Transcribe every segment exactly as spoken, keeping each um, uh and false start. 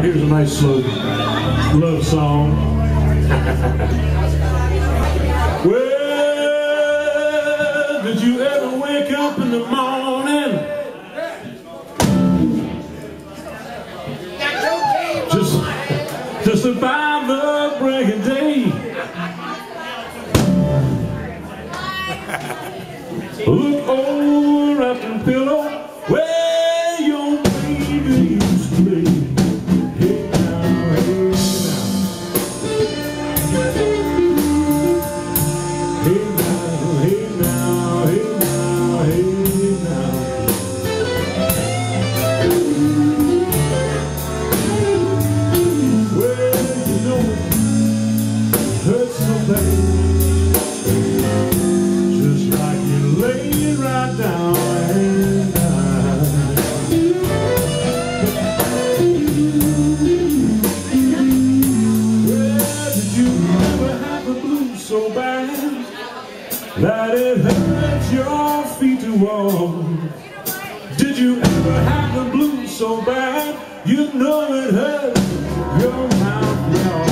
right, here's a nice slow love song. Well, did you ever wake up in the morning just, just about the break of day? Look over at the pillow where your baby used to lay. Hey now, hey now. Hey now, hey now, hey now, hey now. Well, you know it hurts so bad. Just like you lay right down and die. Well, did you ever have the blues so bad that it hurts your feet to walk? Did you ever have the blues so bad you know it hurts your mouth, y'all?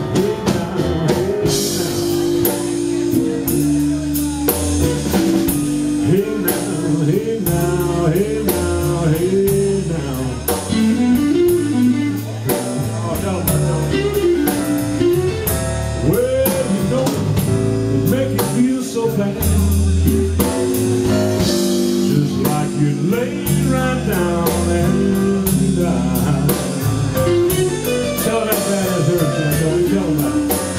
Hey now, hey now, hey now, hey now. Oh, no, no, no. Well, you know, it make you feel so bad. Just like you lay right down and die. Tell that bad it hurts, man. Don't tell that.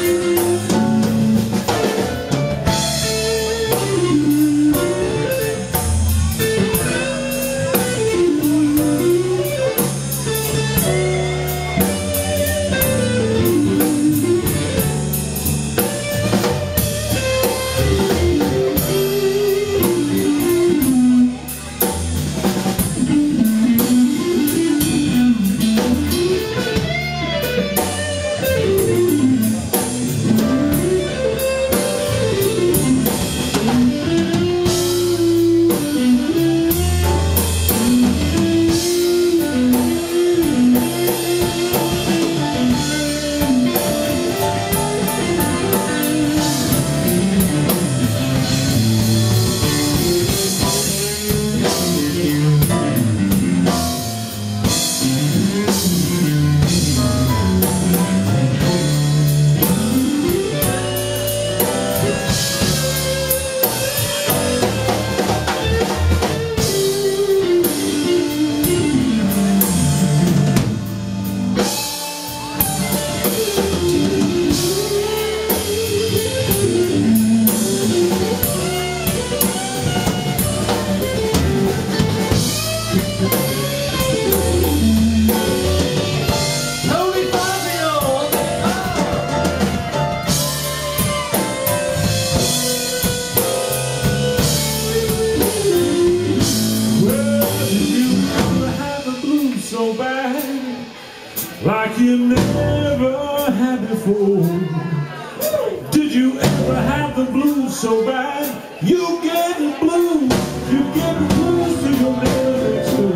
So bad, like you never had before. Did you ever have the blues so bad? You get the blues, you get the blues to your next door.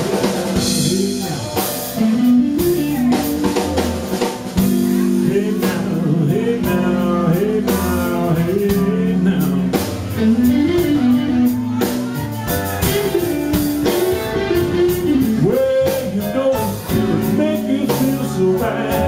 Hey now, hey now, hey now, hey now. Well, you know, it make you feel so bad.